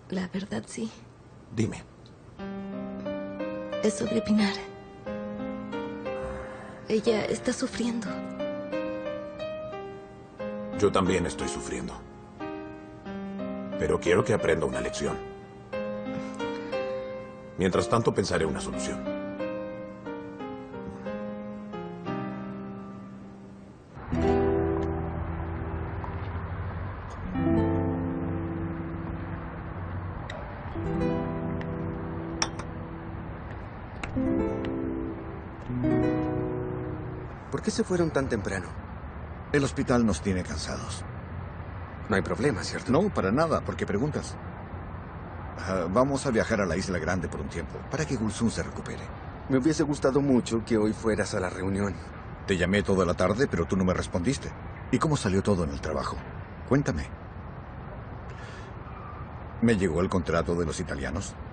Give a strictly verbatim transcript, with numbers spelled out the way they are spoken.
La verdad, sí. Dime. Es sobre Pinar. Ella está sufriendo. Yo también estoy sufriendo. Pero quiero que aprenda una lección. Mientras tanto, pensaré una solución. ¿Por qué se fueron tan temprano? El hospital nos tiene cansados. No hay problema, ¿cierto? No, para nada. ¿Por qué preguntas? Uh, vamos a viajar a la Isla Grande por un tiempo, para que Gulsum se recupere. Me hubiese gustado mucho que hoy fueras a la reunión. Te llamé toda la tarde, pero tú no me respondiste. ¿Y cómo salió todo en el trabajo? Cuéntame. ¿Me llegó el contrato de los italianos?